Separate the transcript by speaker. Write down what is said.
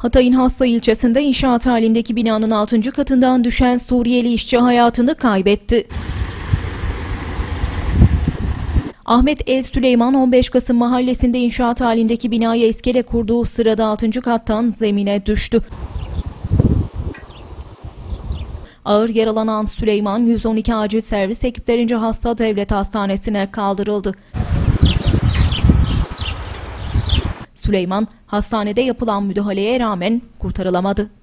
Speaker 1: Hatay'ın Hassa ilçesinde inşaat halindeki binanın 6. katından düşen Suriyeli işçi hayatını kaybetti. Ahmet El Süleyman 15 Kasım mahallesinde inşaat halindeki binaya iskele kurduğu sırada 6. kattan zemine düştü. Ağır yaralanan Süleyman 112 acil servis ekiplerince Hassa Devlet Hastanesi'ne kaldırıldı. Süleyman hastanede yapılan müdahaleye rağmen kurtarılamadı.